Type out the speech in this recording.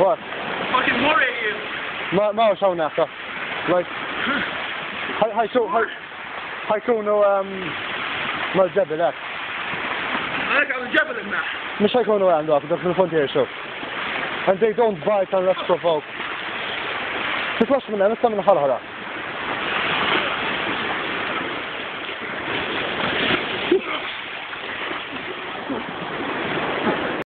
What? Fucking worry you. ما هو شو نحكي. Like. هيكونوا ما الجبل هاك. هاك على الجبل هناك. مش هيكونوا عندك في الفونتير شوف. And they don't bite unless provoked. تطلعش منها لسه من حرها.